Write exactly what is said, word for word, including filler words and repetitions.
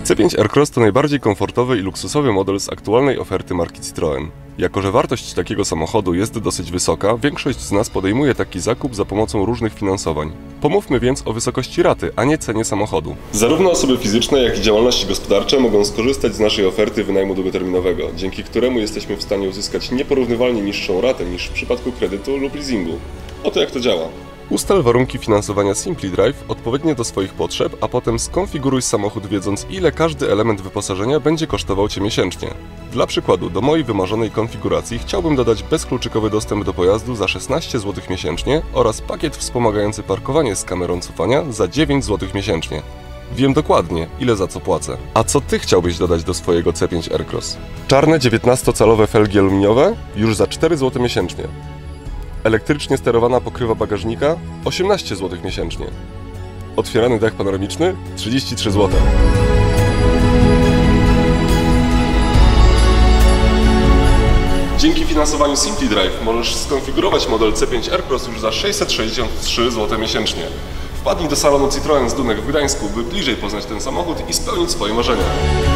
C pięć Aircross to najbardziej komfortowy i luksusowy model z aktualnej oferty marki Citroën. Jako że wartość takiego samochodu jest dosyć wysoka, większość z nas podejmuje taki zakup za pomocą różnych finansowań. Pomówmy więc o wysokości raty, a nie cenie samochodu. Zarówno osoby fizyczne, jak i działalności gospodarcze mogą skorzystać z naszej oferty wynajmu długoterminowego, dzięki któremu jesteśmy w stanie uzyskać nieporównywalnie niższą ratę niż w przypadku kredytu lub leasingu. Oto jak to działa. Ustal warunki finansowania SimpliDrive odpowiednie do swoich potrzeb, a potem skonfiguruj samochód, wiedząc, ile każdy element wyposażenia będzie kosztował Cię miesięcznie. Dla przykładu, do mojej wymarzonej konfiguracji chciałbym dodać bezkluczykowy dostęp do pojazdu za szesnaście złotych miesięcznie oraz pakiet wspomagający parkowanie z kamerą cofania za dziewięć złotych miesięcznie. Wiem dokładnie, ile za co płacę. A co Ty chciałbyś dodać do swojego C pięć Aircross? Czarne dziewiętnastocalowe felgi aluminiowe? Już za cztery złote miesięcznie. Elektrycznie sterowana pokrywa bagażnika? osiemnaście złotych miesięcznie. Otwierany dach panoramiczny? trzydzieści trzy złote. Dzięki finansowaniu SimpliDrive możesz skonfigurować model C pięć Aircross już za sześćset sześćdziesiąt trzy złote miesięcznie. Wpadnij do salonu Citroën z Dunek w Gdańsku, by bliżej poznać ten samochód i spełnić swoje marzenia.